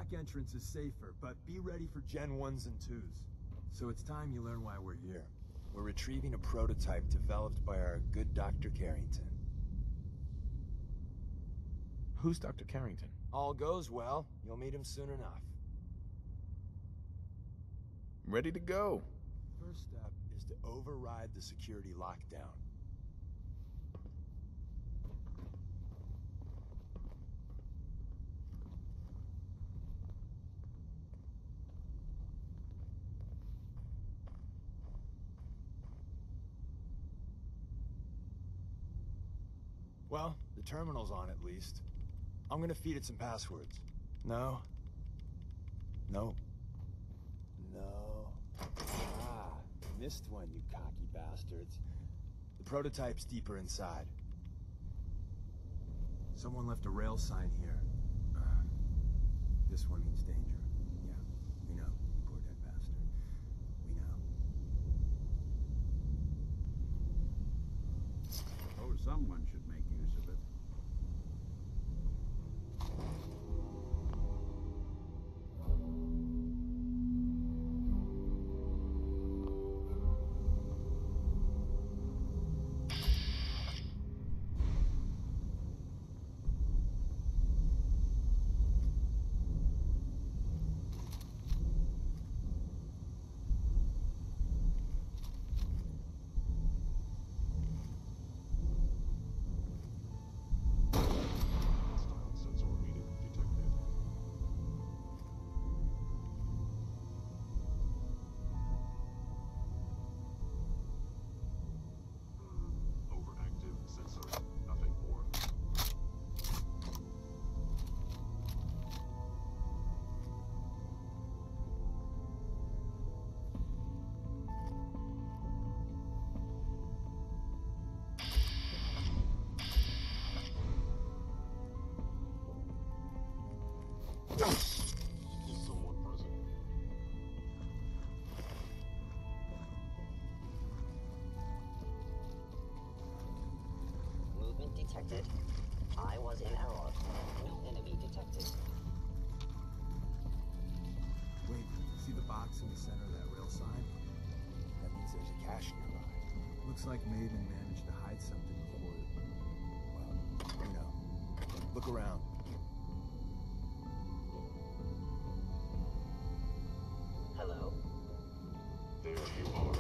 back entrance is safer, but be ready for Gen 1s and 2s. So it's time you learn why we're here. We're retrieving a prototype developed by our good Dr. Carrington. Who's Dr. Carrington? All goes well, you'll meet him soon enough. Ready to go. First step is to override the security lockdown. Well, the terminal's on at least. I'm gonna feed it some passwords. No. No. No. Ah, missed one, you cocky bastards. The prototype's deeper inside. Someone left a rail sign here. This one means danger. Yeah, we know. You poor dead bastard. We know. Oh, someone should make use of it. Detected. I was in error. No enemy detected. Wait, see the box in the center of that rail sign? That means there's a cache nearby. Looks like Maven managed to hide something before it. Well, you know. Look around. Hello? There you are.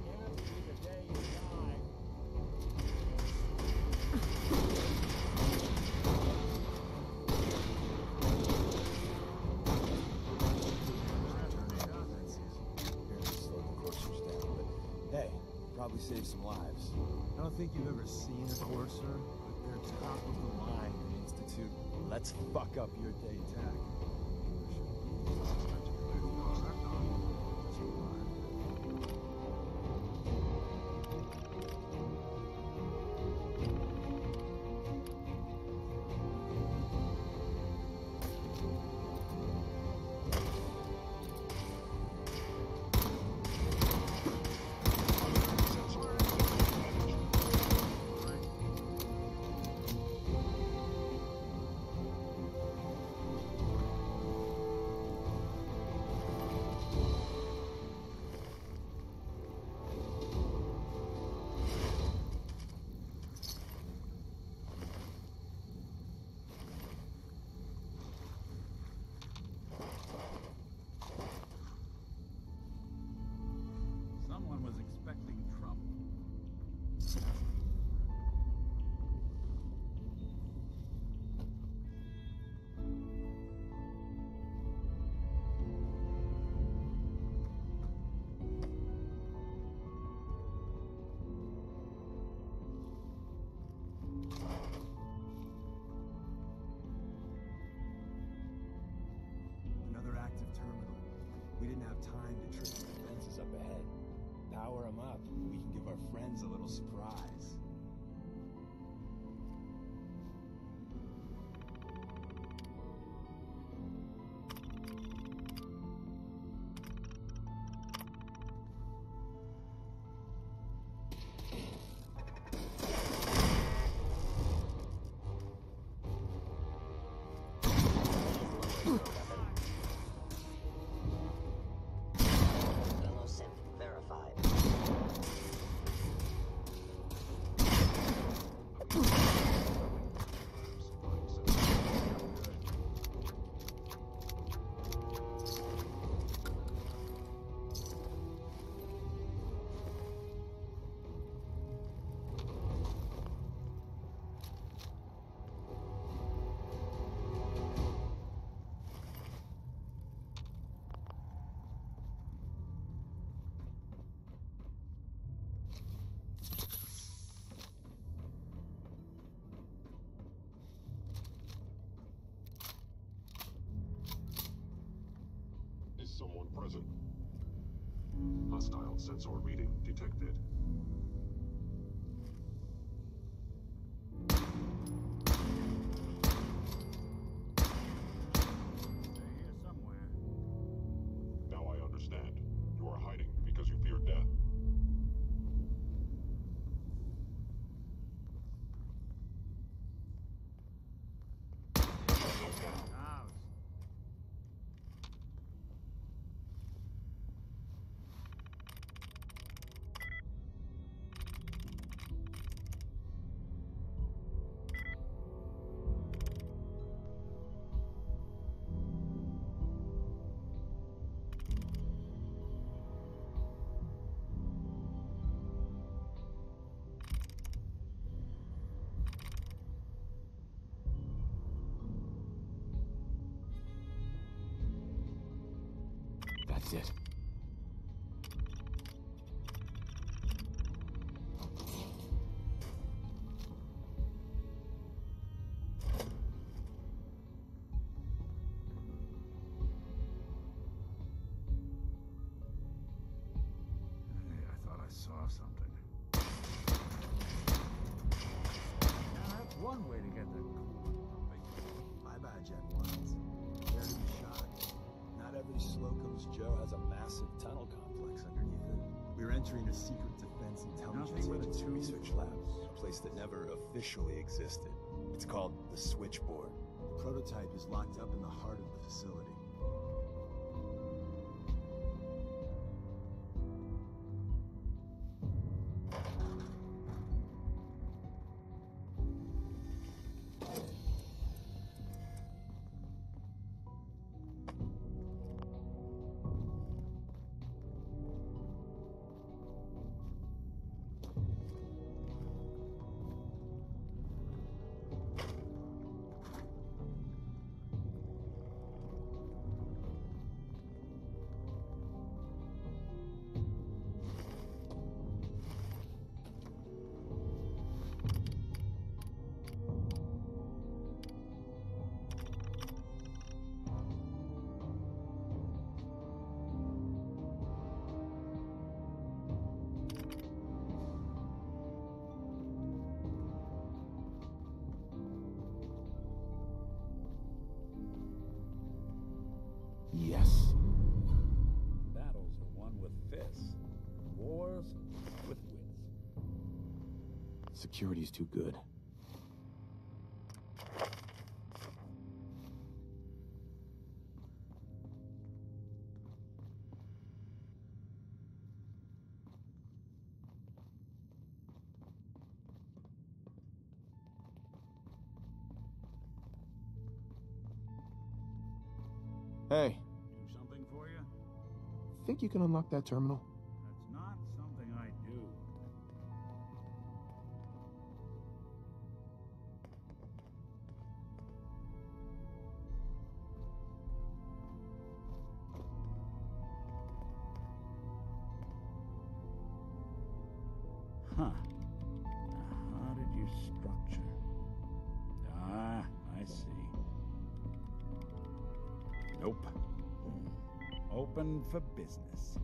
Hey, probably save some lives. I don't think you've ever seen a Courser, but they're top of the line in Institute. Let's fuck up your day tech. Someone was expecting trouble. Another active terminal. We didn't have time to trick the defenses up ahead. Power them up. We can give our friends a little surprise. present. Hostile sensor reading detected. They're here somewhere. Now I understand. You are hiding because you fear death. House. That's it. Hey, I thought I saw something. Now that's one way to get the coolant pumping. My bad, Jet Ones. Prepare to be shocked. Not every Slocum's Joe has a massive tunnel complex underneath it. We're entering a secret defense intelligence Nothing but a agency tube. research lab, a place that never officially existed. It's called the Switchboard. The prototype is locked up in the heart of the facility. Yes. Battles are won with fists. Wars with wits. Security's too good. Hey, Do something for you? think you can unlock that terminal? That's not something I do. Huh. Now, how did you structure? Ah, I see. Nope. Open for business.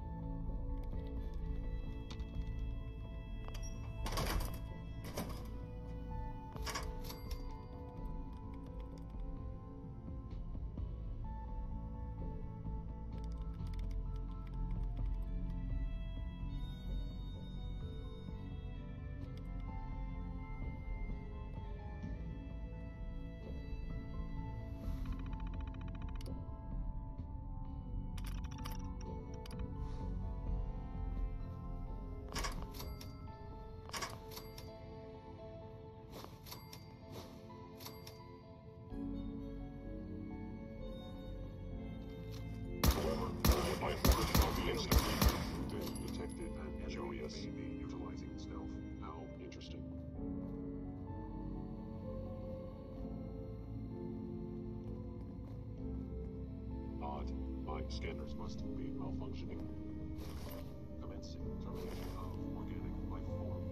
My order shall be instantly routed, detected, and Joyous may be utilizing stealth. How interesting. Odd. My scanners must be malfunctioning. Commencing termination of organic life form.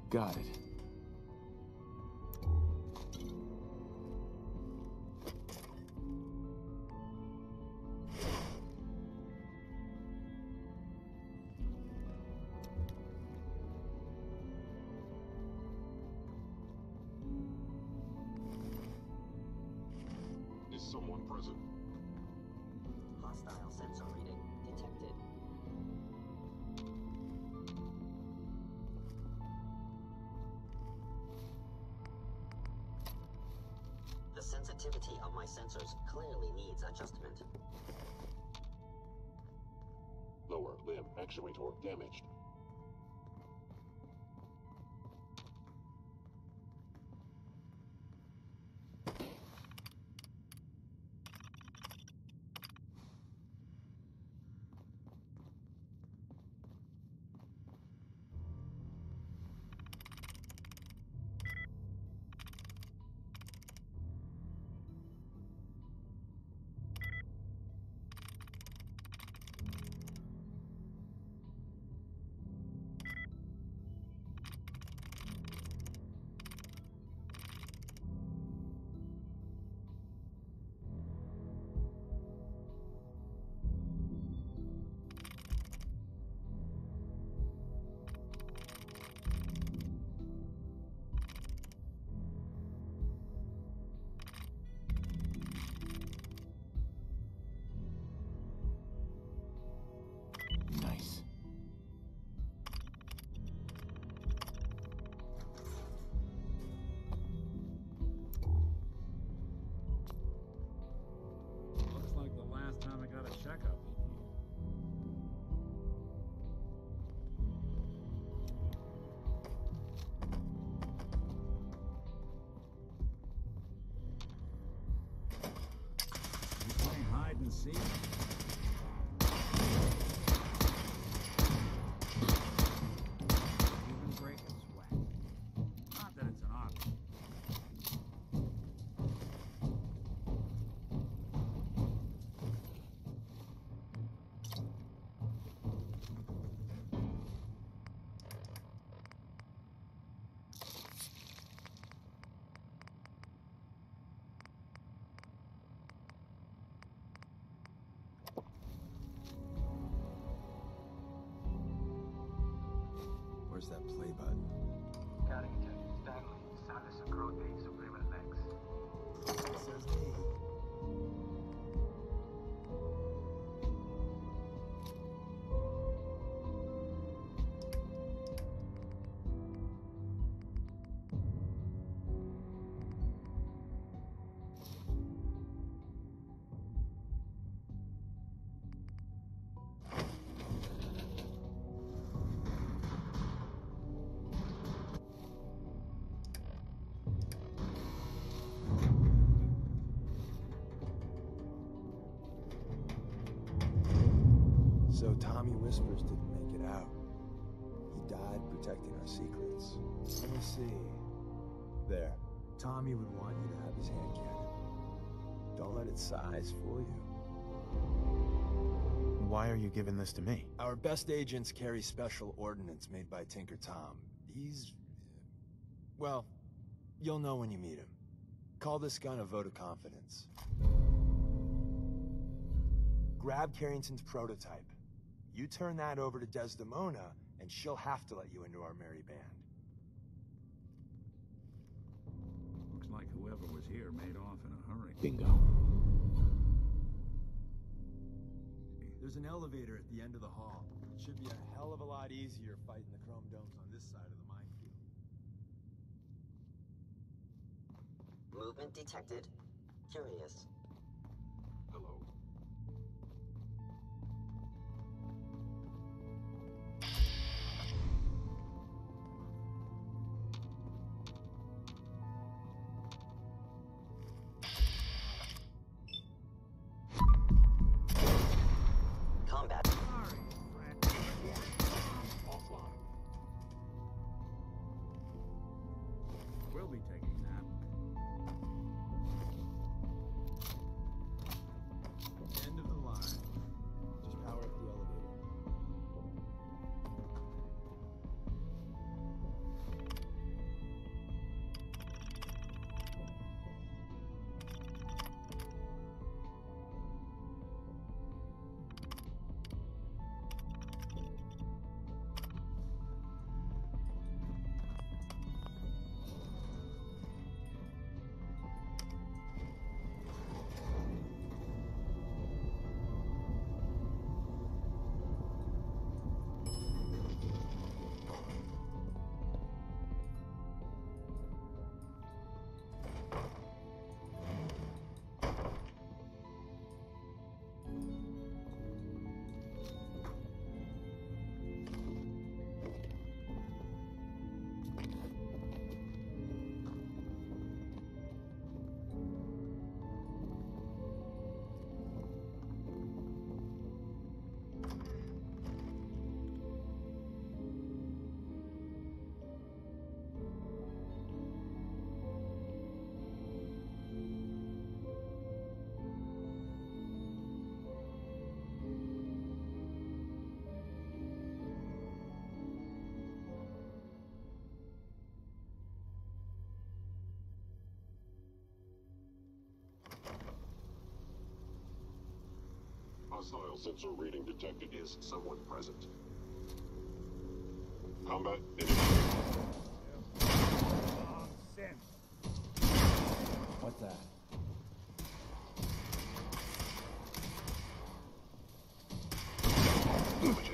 Got it. Is someone present? Hostile sensor reading detected. The sensitivity of my sensors clearly needs adjustment. Lower limb actuator damaged. Nice. Looks like the last time I got a checkup in here. You playing hide and seek? Even break a sweat. Not that it's an option. Where's that play button? Carrington, Stanley, Salis and Grote, Subliminal X. It says E. So Tommy Whispers didn't make it out. He died protecting our secrets. Let me see. There. Tommy would want you to have his hand cannon. Don't let its size fool you. Why are you giving this to me? Our best agents carry special ordnance made by Tinker Tom. He's... well, you'll know when you meet him. Call this gun a vote of confidence. Grab Carrington's prototype. You turn that over to Desdemona, and she'll have to let you into our merry band. Looks like whoever was here made off in a hurry. Bingo. There's an elevator at the end of the hall. It should be a hell of a lot easier fighting the chrome domes on this side of the minefield. Movement detected. Curious. Hello. Combat. Offline. We'll be taking that. Hostile sensor reading detected. Is someone present? Combat initiated. What's that? Imaging.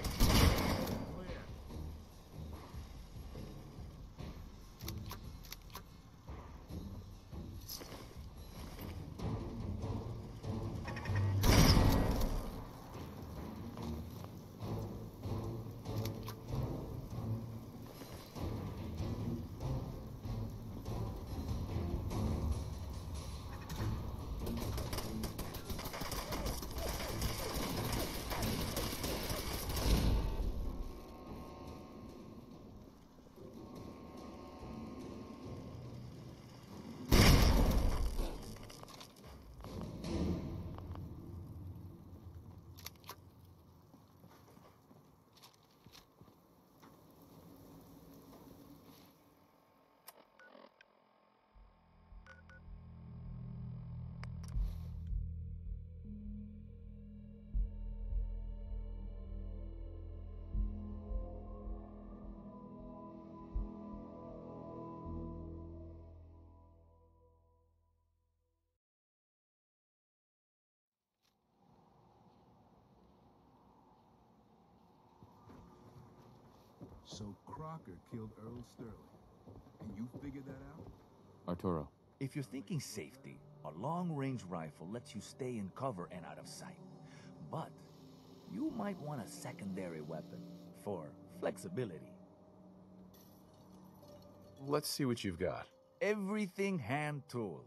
So Crocker killed Earl Sterling. And you figured that out? Arturo. If you're thinking safety, a long-range rifle lets you stay in cover and out of sight. But you might want a secondary weapon for flexibility. Let's see what you've got. Everything hand-tooled.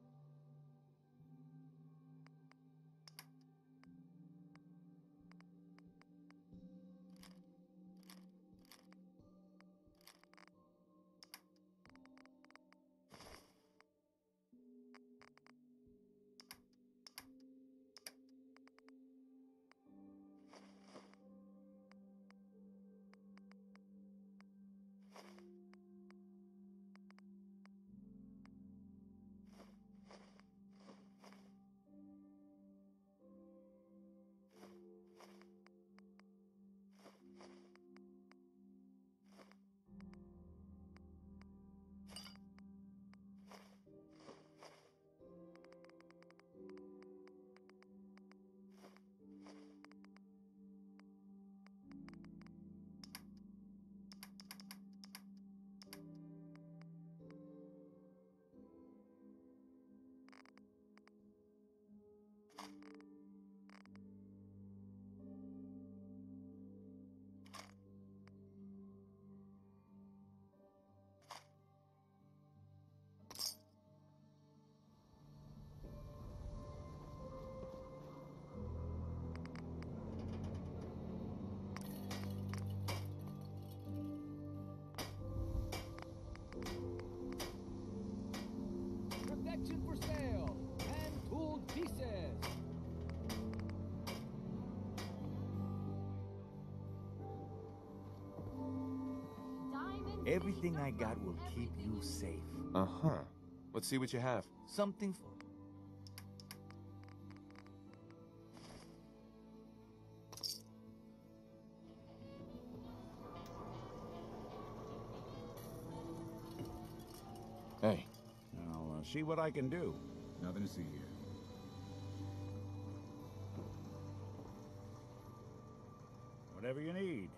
Protection for sale. Hand-tooled pieces. Everything I got will keep you safe. Uh-huh. Let's see what you have. Something for... Hey. I'll see what I can do. Nothing to see here. Whatever you need.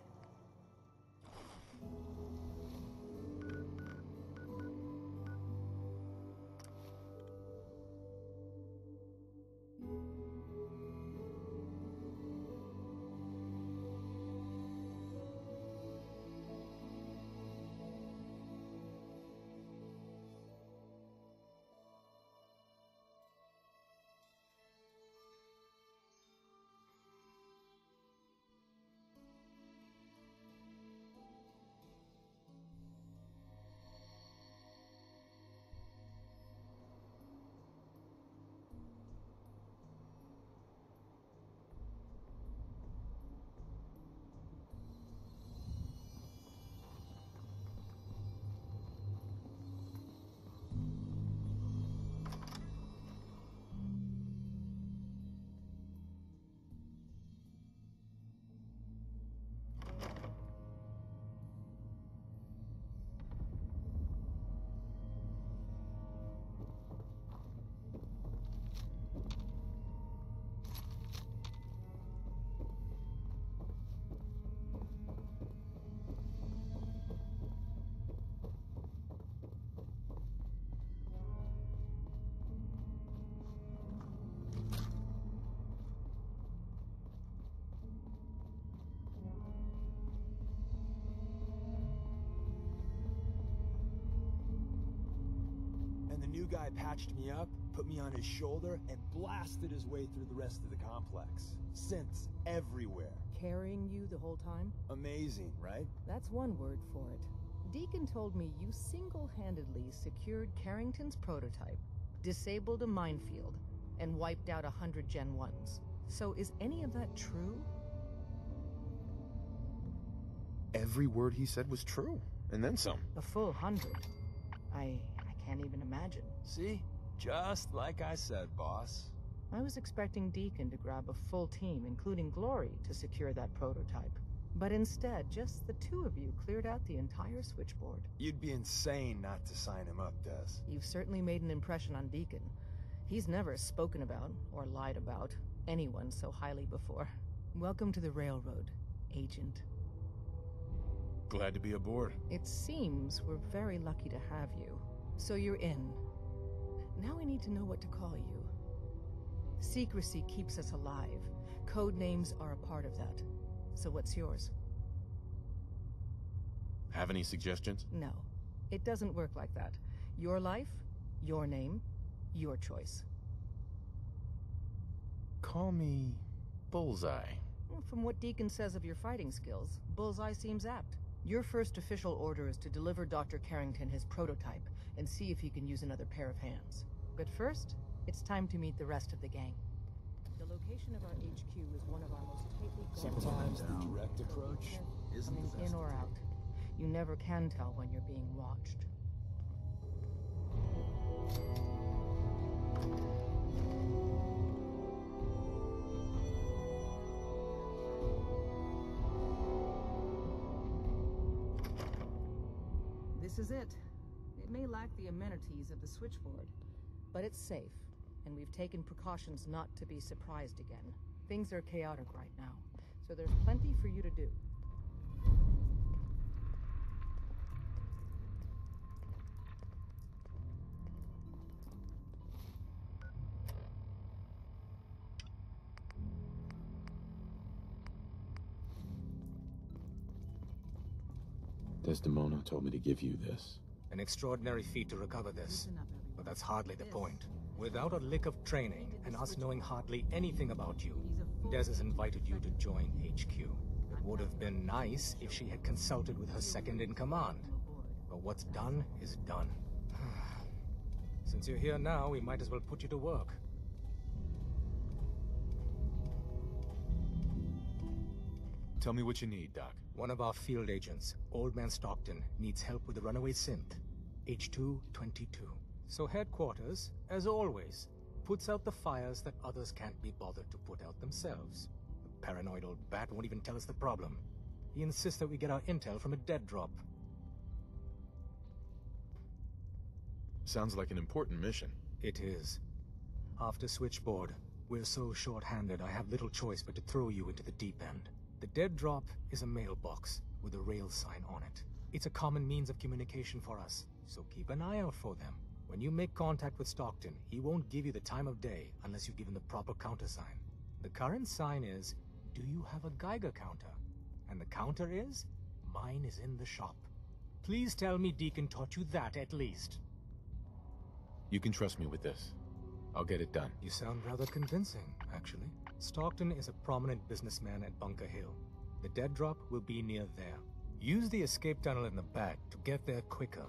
guy patched me up, put me on his shoulder, and blasted his way through the rest of the complex. Synths everywhere. Carrying you the whole time? Amazing, right? That's one word for it. Deacon told me you single-handedly secured Carrington's prototype, disabled a minefield, and wiped out 100 Gen 1s. So is any of that true? Every word he said was true, and then some. A full 100. I can't even imagine. See? Just like I said, boss. I was expecting Deacon to grab a full team, including Glory, to secure that prototype. But instead, just the two of you cleared out the entire switchboard. You'd be insane not to sign him up, Des. You've certainly made an impression on Deacon. He's never spoken about, or lied about, anyone so highly before. Welcome to the Railroad, Agent. Glad to be aboard. It seems we're very lucky to have you. So you're in. Now we need to know what to call you. Secrecy keeps us alive. Code names are a part of that. So what's yours? Have any suggestions? No. It doesn't work like that. Your life, your name, your choice. Call me Bullseye. From what Deacon says of your fighting skills, Bullseye seems apt. Your first official order is to deliver Dr. Carrington his prototype and see if he can use another pair of hands. But first, it's time to meet the rest of the gang. The location of our HQ is one of our most tightly guarded. Sometimes the direct approach isn't the best. In or out. You never can tell when you're being watched. This is it. It may lack the amenities of the switchboard, but it's safe, and we've taken precautions not to be surprised again. Things are chaotic right now, so there's plenty for you to do. Desdemona told me to give you this. An extraordinary feat to recover this. But that's hardly the point. Without a lick of training, and us knowing hardly anything about you, Des has invited you to join HQ. It would have been nice if she had consulted with her second-in-command. But what's done is done. Since you're here now, we might as well put you to work. Tell me what you need, Doc. One of our field agents, Old Man Stockton, needs help with the runaway synth. H222. So headquarters, as always, puts out the fires that others can't be bothered to put out themselves. The paranoid old bat won't even tell us the problem. He insists that we get our intel from a dead drop. Sounds like an important mission. It is. After Switchboard, we're so short-handed I have little choice but to throw you into the deep end. The dead drop is a mailbox with a rail sign on it. It's a common means of communication for us, so keep an eye out for them. When you make contact with Stockton, he won't give you the time of day unless you give him the proper countersign. The current sign is, do you have a Geiger counter? And the counter is, mine is in the shop. Please tell me Deacon taught you that at least. You can trust me with this. I'll get it done. You sound rather convincing, actually. Stockton is a prominent businessman at Bunker Hill. The dead drop will be near there. Use the escape tunnel in the back to get there quicker.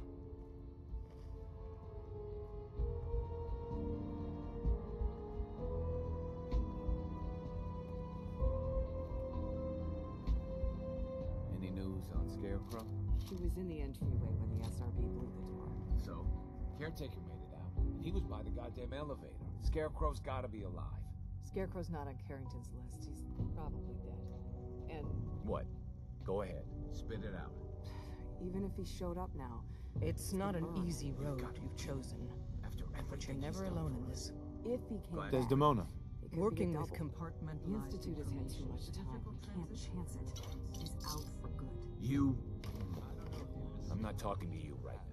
Any news on Scarecrow? She was in the entryway when the SRB blew the door. So, caretaker made it out. And he was by the goddamn elevator. Scarecrow's gotta be alive. Scarecrow's not on Carrington's list. He's probably dead. And... What? Go ahead. Spit it out. even if he showed up now... It's not an easy road you've chosen. But you're never alone in this. If he came back, Desdemona. Working with The compartmentalized Institute has had too much time. We can't chance it. He's out for good. You... I'm not talking to you right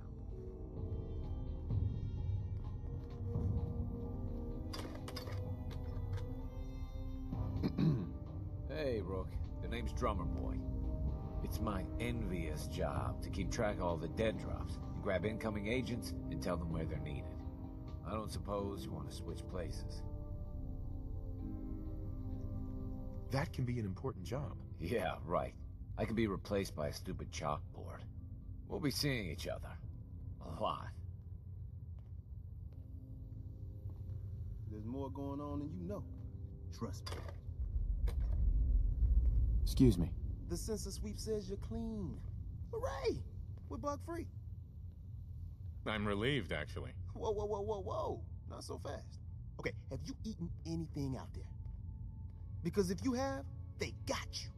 now. Hey, Rook. The name's Drummer Boy. It's my envious job to keep track of all the dead drops, and grab incoming agents and tell them where they're needed. I don't suppose you want to switch places. That can be an important job. Yeah, right. I could be replaced by a stupid chalkboard. We'll be seeing each other. A lot. There's more going on than you know. Trust me. Excuse me. The sensor sweep says you're clean. Hooray! We're bug-free. I'm relieved, actually. Whoa, whoa, whoa, whoa, whoa. Not so fast. Okay, have you eaten anything out there? Because if you have, they got you.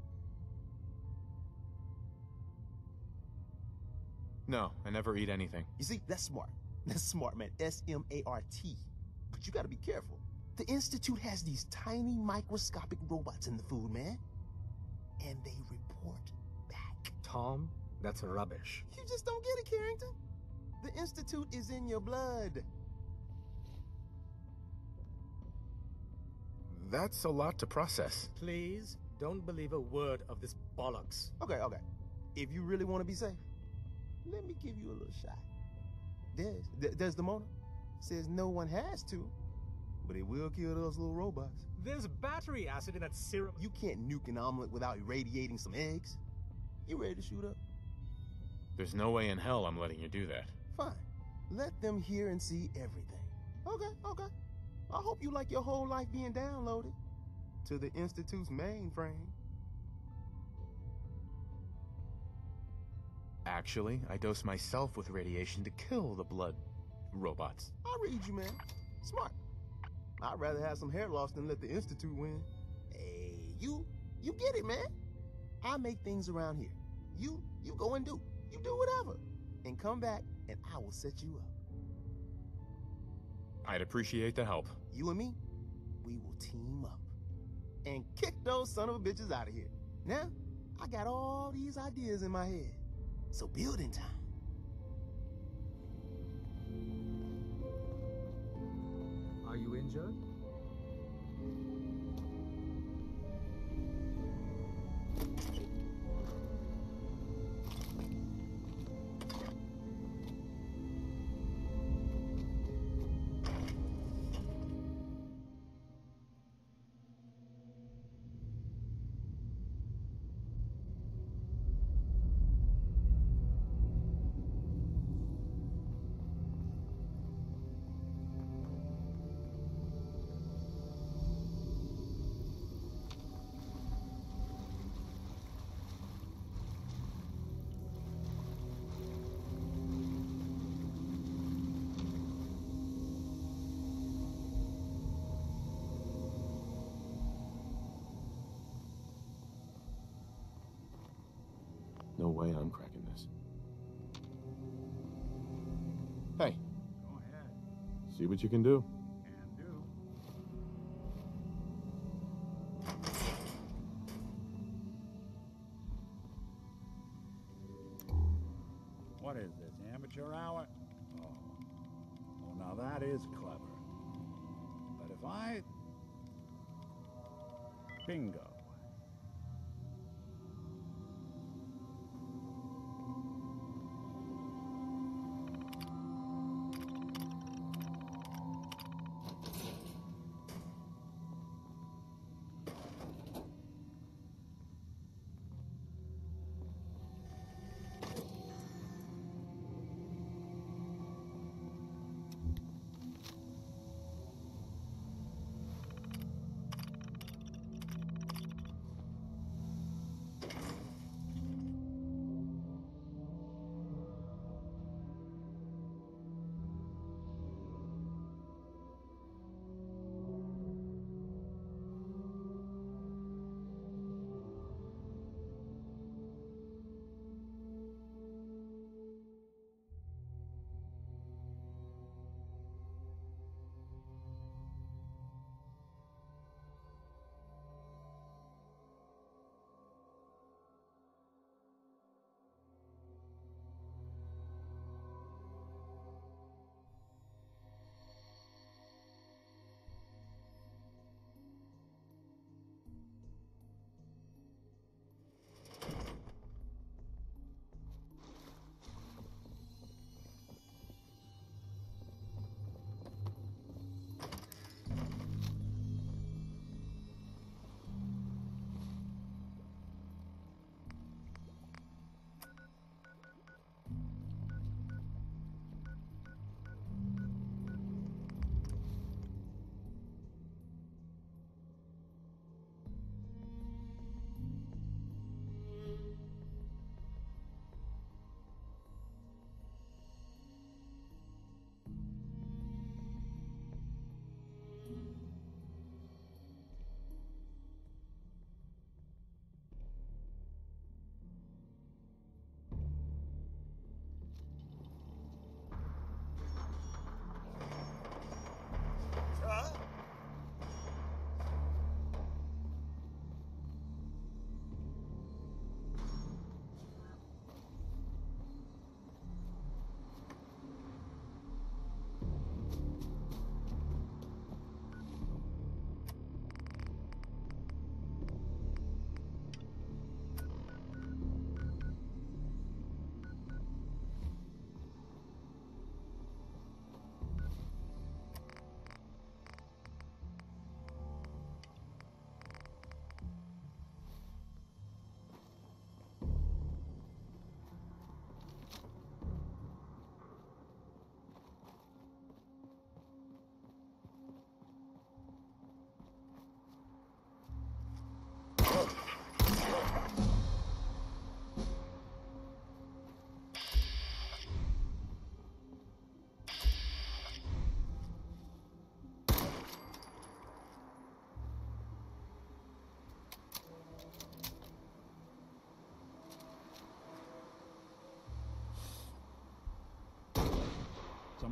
No, I never eat anything. You see, that's smart. That's smart, man. S-M-A-R-T. But you gotta be careful. The Institute has these tiny microscopic robots in the food, man. And they report back. Tom, that's rubbish. You just don't get it, Carrington. The Institute is in your blood. That's a lot to process. Please, don't believe a word of this bollocks. Okay. If you really want to be safe, let me give you a little shot. Desdemona says no one has to, but it will kill those little robots. There's battery acid in that syrup. You can't nuke an omelet without irradiating some eggs. You ready to shoot up? There's no way in hell I'm letting you do that. Fine. Let them hear and see everything. Okay. I hope you like your whole life being downloaded to the Institute's mainframe. Actually, I dose myself with radiation to kill the blood robots. I read you, man. Smart. I'd rather have some hair loss than let the Institute win. Hey, you get it, man. I make things around here. You go and do. You do whatever. And come back, and I will set you up. I'd appreciate the help. You and me, we will team up. And kick those son of a bitches out of here. Now, I got all these ideas in my head. So building time. Are you injured? No way I'm cracking this. Hey. Go ahead. See what you can do. Can do. What is this, amateur hour? Oh, now that is clever. But if I... Bingo.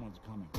Someone's coming.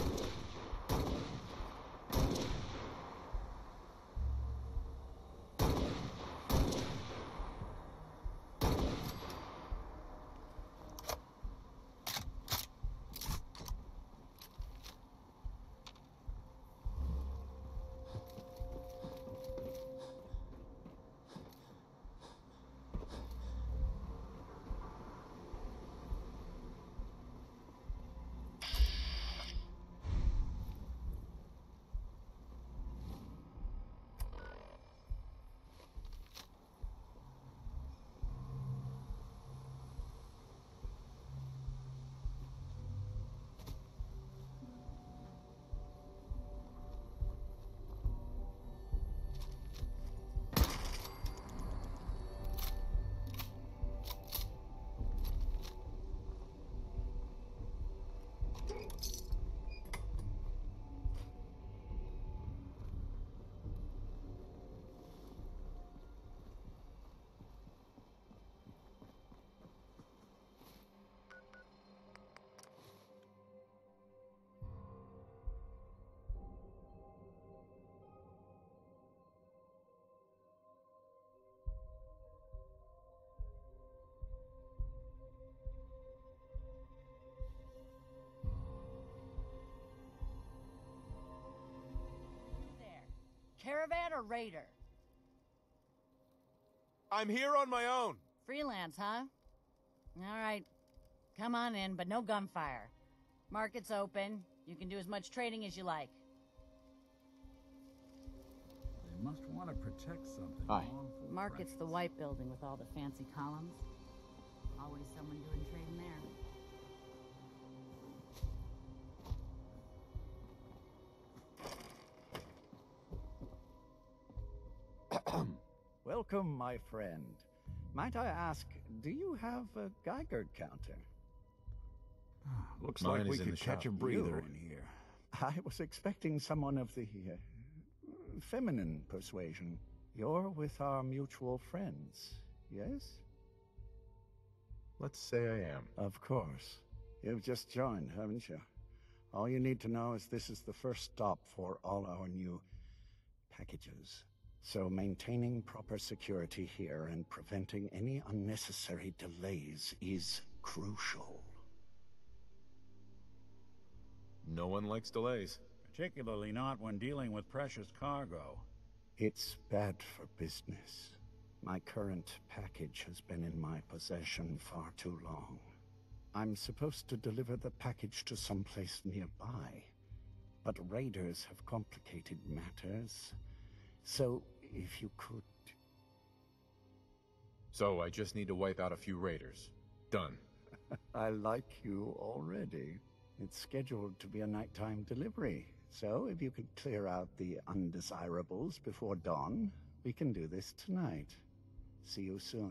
Caravan or raider? I'm here on my own. Freelance, huh? All right. Come on in, but no gunfire. Market's open. You can do as much trading as you like. They must want to protect something. Hi. Market's the white building with all the fancy columns. Always someone doing trading there. Welcome, my friend. Might I ask, do you have a Geiger counter? Looks Mine like we is in could the catch shop. a breather You- in here. I was expecting someone of the feminine persuasion. You're with our mutual friends, yes? Let's say I am. Of course. You've just joined, haven't you? All you need to know is this is the first stop for all our new packages. So maintaining proper security here and preventing any unnecessary delays is crucial. No one likes delays. Particularly not when dealing with precious cargo. It's bad for business. My current package has been in my possession far too long. I'm supposed to deliver the package to someplace nearby, but raiders have complicated matters. So, if you could... So I just need to wipe out a few raiders. Done. I like you already. It's scheduled to be a nighttime delivery, so if you could clear out the undesirables before dawn, we can do this tonight. See you soon.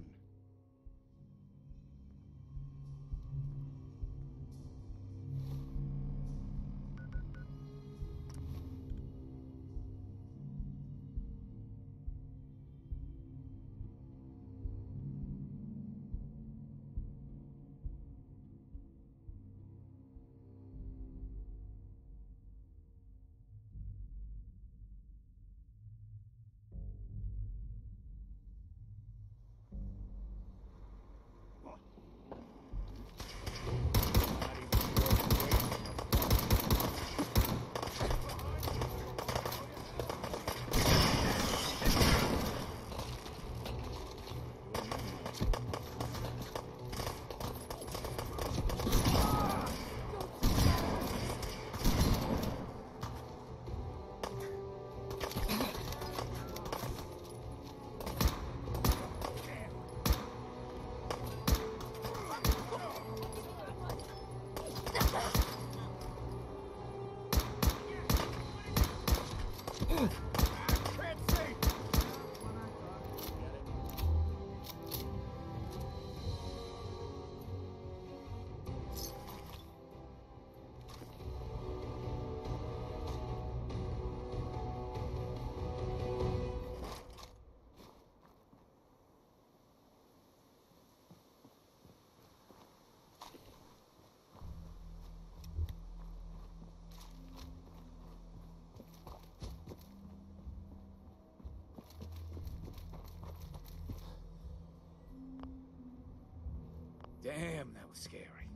scary.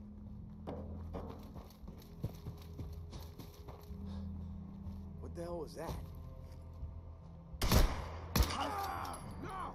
What the hell was that? No!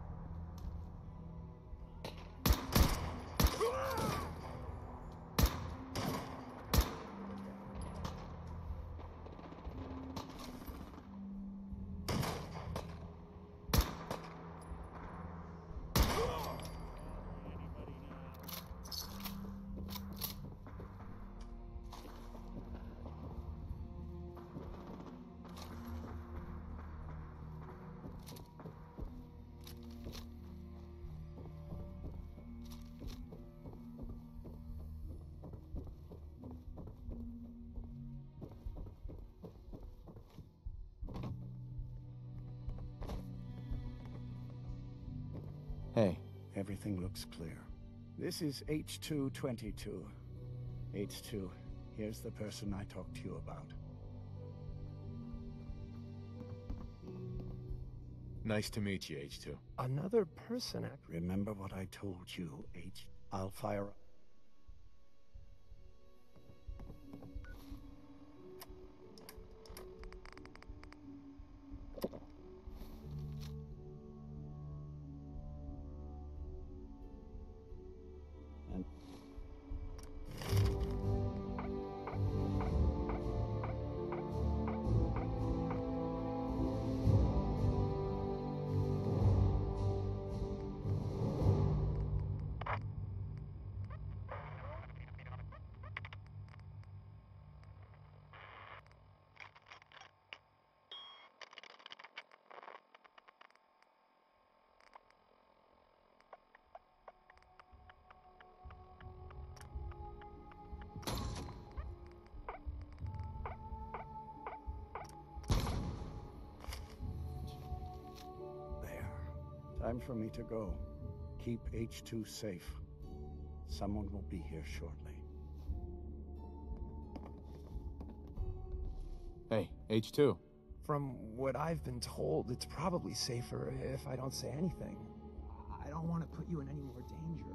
Hey. Everything looks clear. This is H222. H2, here's the person I talked to you about. Nice to meet you, H2. Another person. Remember what I told you, H. I'll fire up. Time for me to go. Keep H2 safe. Someone will be here shortly. Hey, H2. From what I've been told, it's probably safer if I don't say anything. I don't want to put you in any more danger.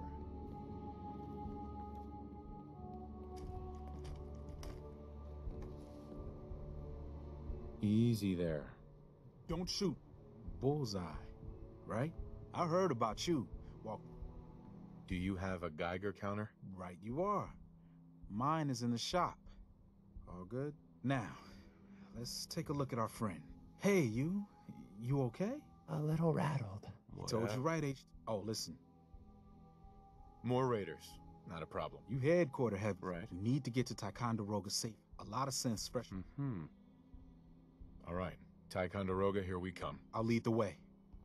Easy there. Don't shoot. Bullseye, right? I heard about you. Well, do you have a Geiger counter? Right you are. Mine is in the shop. All good? Now, let's take a look at our friend. Hey, you okay? A little rattled. Told you right, H. Oh, listen. More raiders. Not a problem. You headquarter have right. You need to get to Ticonderoga safe. A lot of sense fresh. All right. Ticonderoga, here we come. I'll lead the way.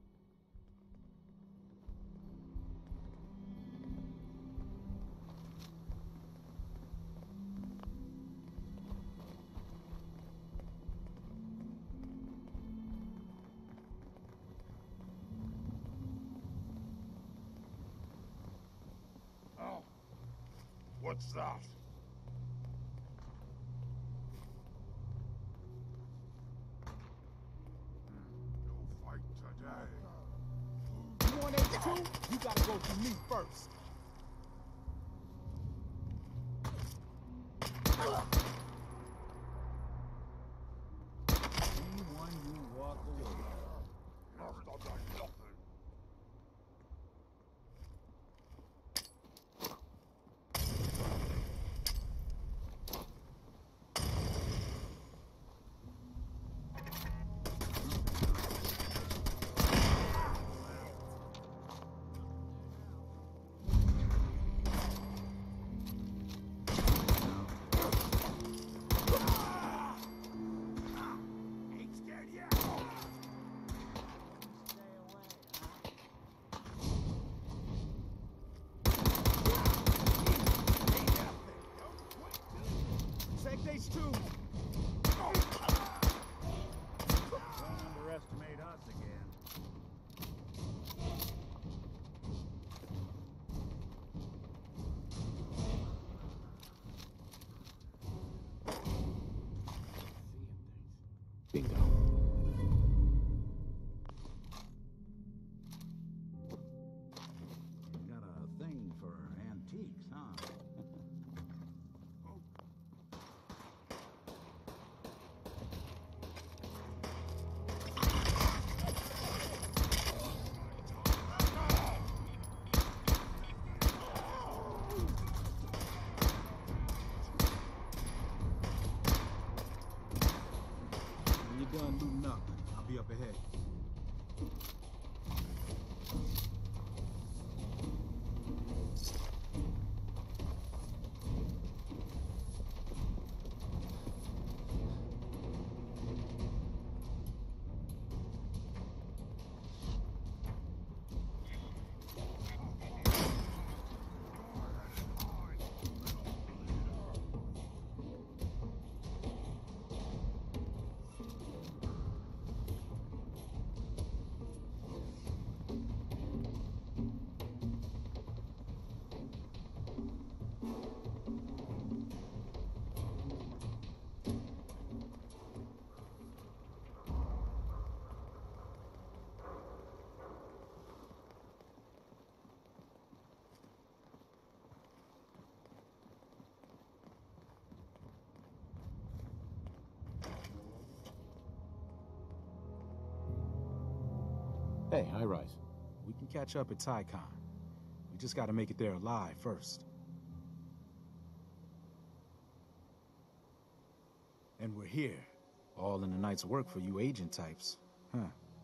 Oh, what's that? You want H2? You gotta go through me first. Anyone you walk away. Hey, High Rise. We can catch up at TyCon. We just gotta make it there alive first. And we're here. All in a night's work for you agent types. Huh.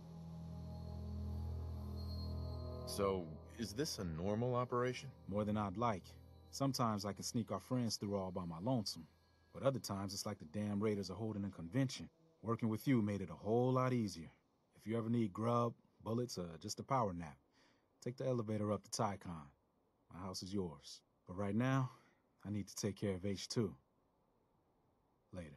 So, is this a normal operation? More than I'd like. Sometimes I can sneak our friends through all by my lonesome. But other times it's like the damn Raiders are holding a convention. Working with you made it a whole lot easier. If you ever need grub, bullets, or just a power nap, take the elevator up to TyCon. My house is yours. But right now, I need to take care of H2. Later.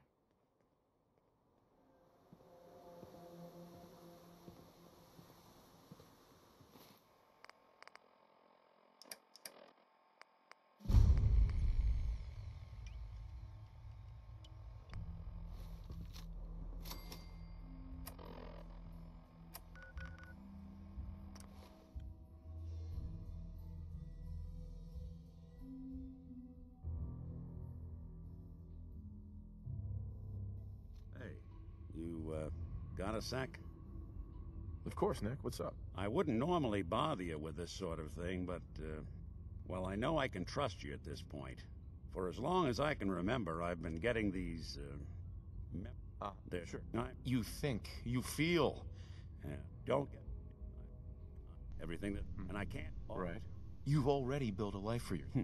Got a sec? Of course, Nick. What's up? I wouldn't normally bother you with this sort of thing, but, well, I know I can trust you at this point. For as long as I can remember, I've been getting these, Sure. I, You think, you feel. don't get everything that, and I can't. Right. You've already built a life for your...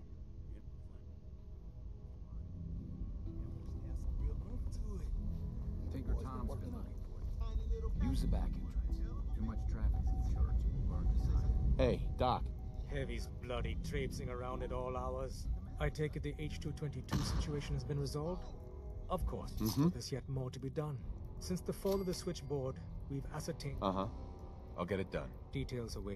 Tinker Tom's been looking for it. Use the back entrance. Too much traffic from the church. Burn the sign. Hey, Doc. Heavy's bloody traipsing around at all hours. I take it the H-222 situation has been resolved? Of course. There's yet more to be done. Since the fall of the switchboard, we've ascertained... I'll get it done. Details await.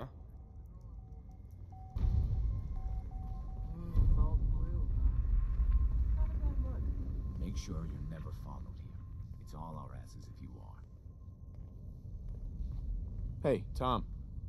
Vault blue, huh? Not a bad look. Make sure you're never followed here. It's all our asses if you are. Hey, Tom.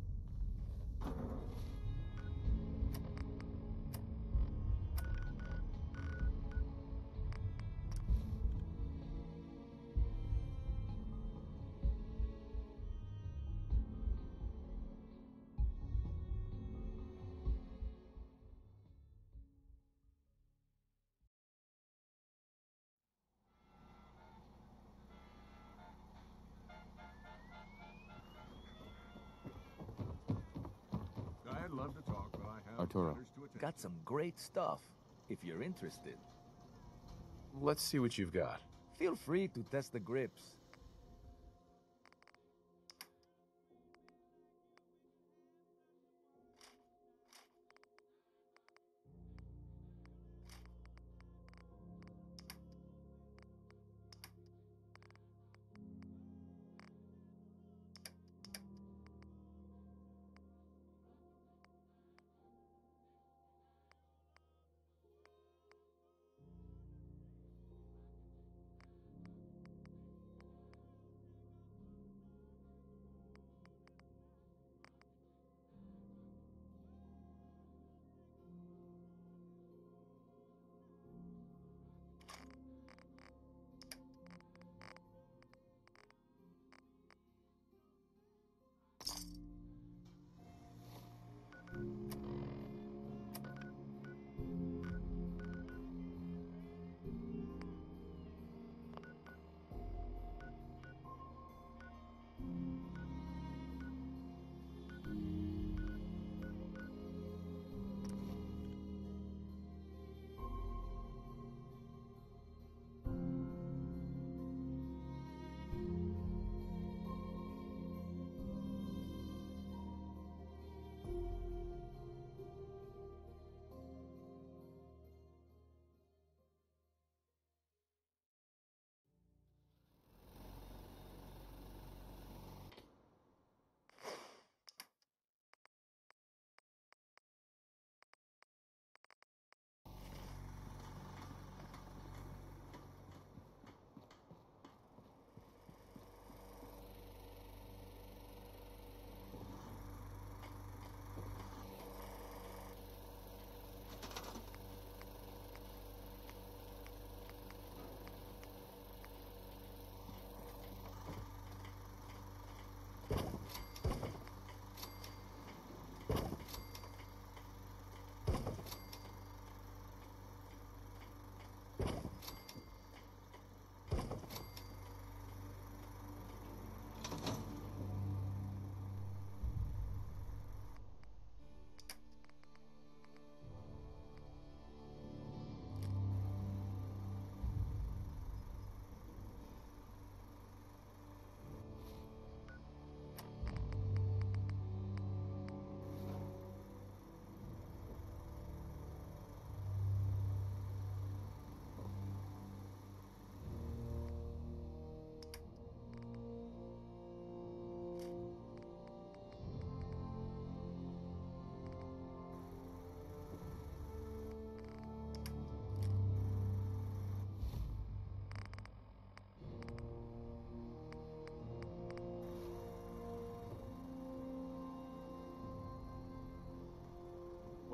I'd love to talk, but I have Arturo. others to attend. Got some great stuff, if you're interested. Let's see what you've got. Feel free to test the grips.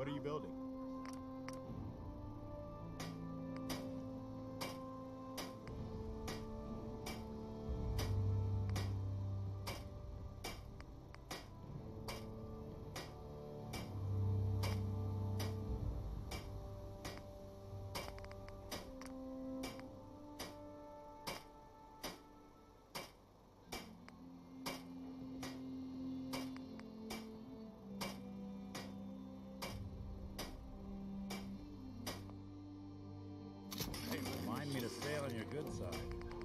What are you building? Hey, remind me to stay on your good side.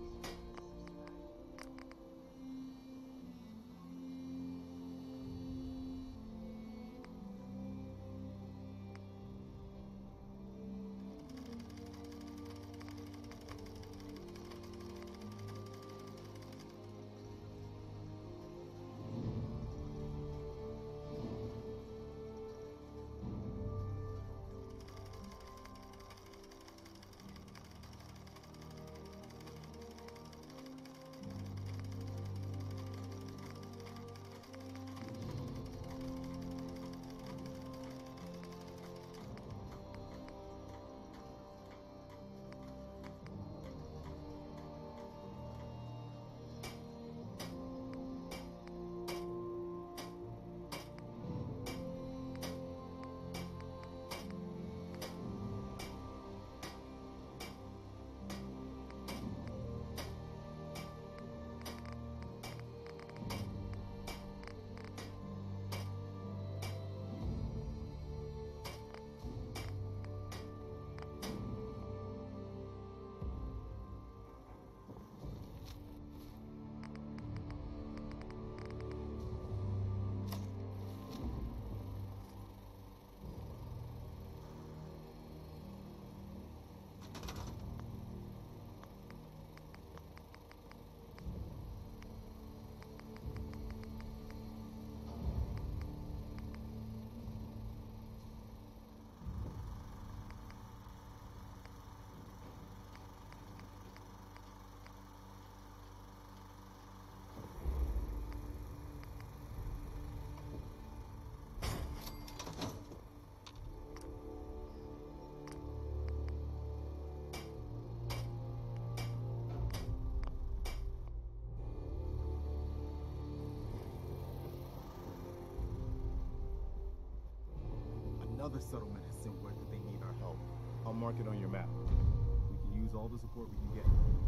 Another settlement has sent word that they need our help. I'll mark it on your map. We can use all the support we can get.